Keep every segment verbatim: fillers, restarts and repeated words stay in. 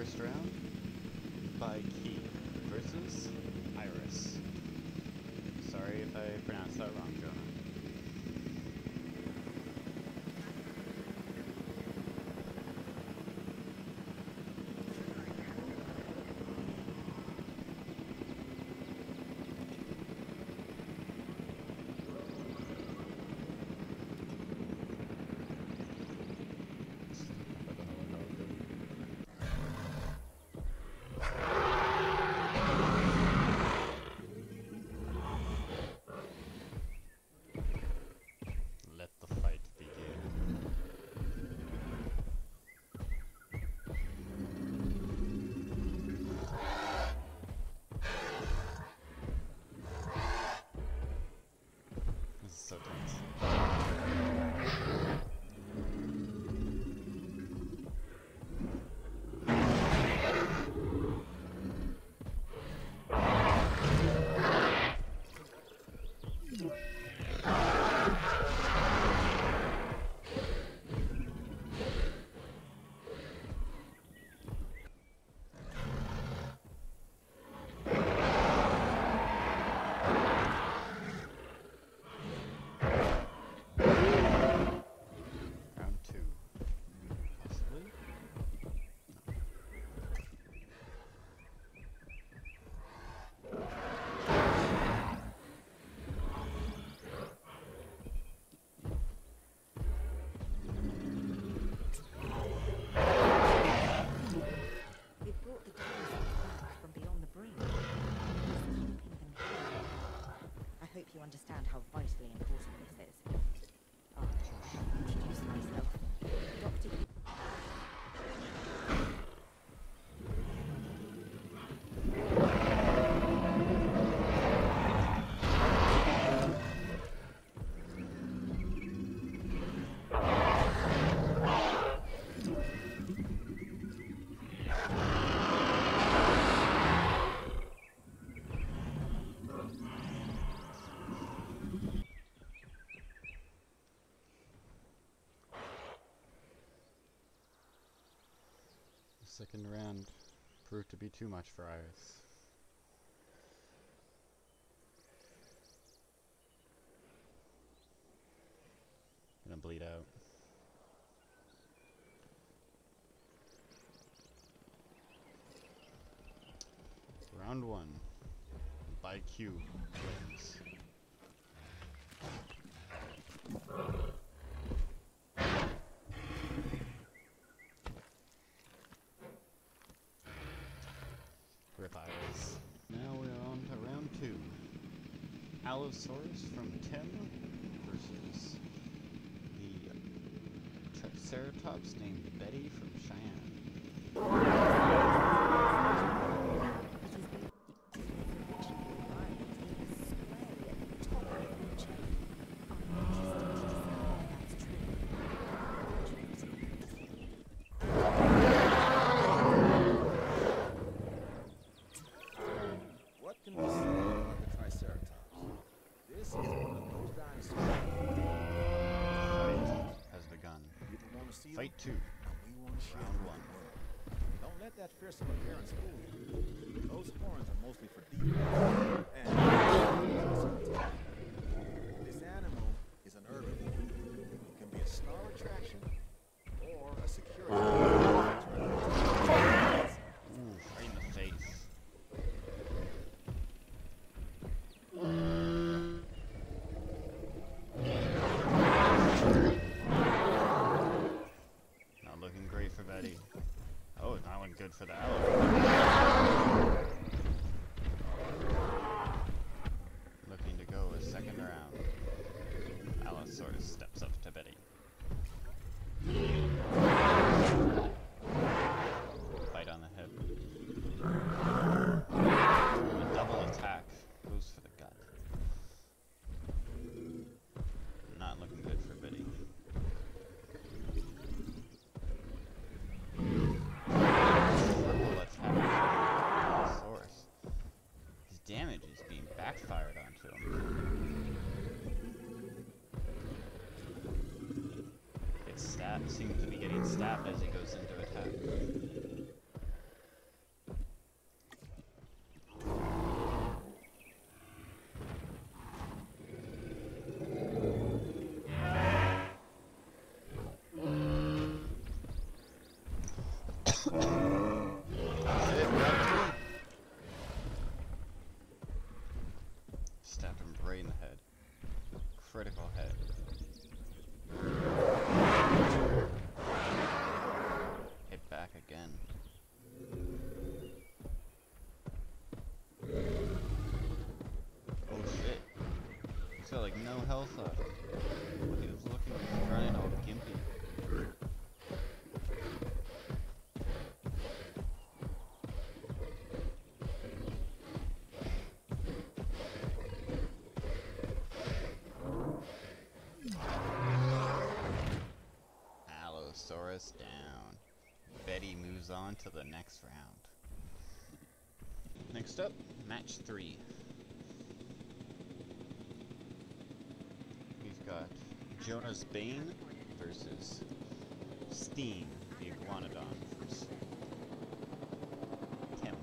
first round by Key versus Iris. Sorry if I pronounced that wrong, Jonah. So tense. You understand how vitally important this is. I'll introduce myself. Doctor Second round proved to be too much for Iris. Gonna bleed out. Round one by Q wins. Rip Iris. Now we're on to round two. Allosaurus from Tim versus the Triceratops named Betty from Cheyenne. Fight two. Round one. Don't let that fearsome appearance fool you. Those horns are mostly for deep and this animal is an herbivore. It can be a star attraction or a security. Ooh, right in the face. For Betty. Oh, that one good for the owl. Looking to go a second round. Allosaurus steps up to Betty. Bite on the hip. A double attack goes for the gut. Not looking good for Betty. Triple attack. like no health up. He was looking running all gimpy. Allosaurus down. Betty moves on to the next round. Next up, match three. We've got Jonah's Bane versus Steam, the Iguanodon versus Tim.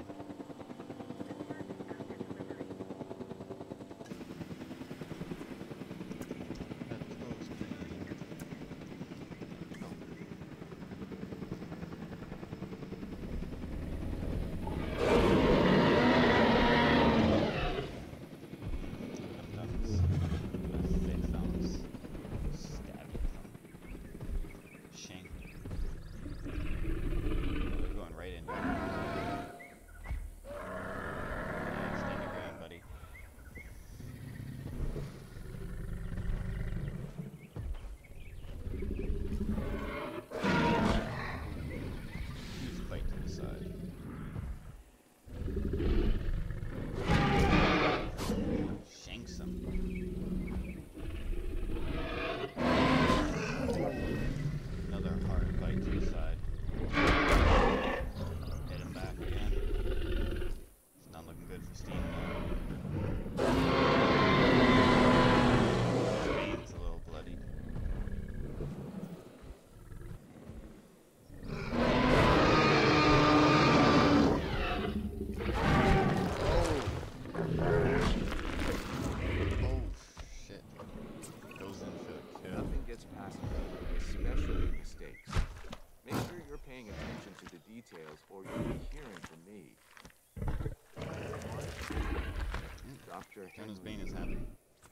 Or you'll be hearing from me. Doctor Jonah's Bane is happy.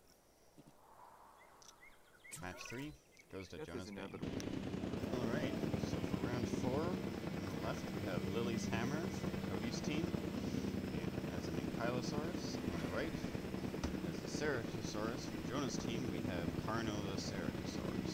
Match three goes to Jonah's Bane. Alright, so for round four, on the left we have Lily's Hammer from Cody's team. As an Ankylosaurus. On the right, as the Ceratosaurus from Jonah's team, we have Carno the Ceratosaurus.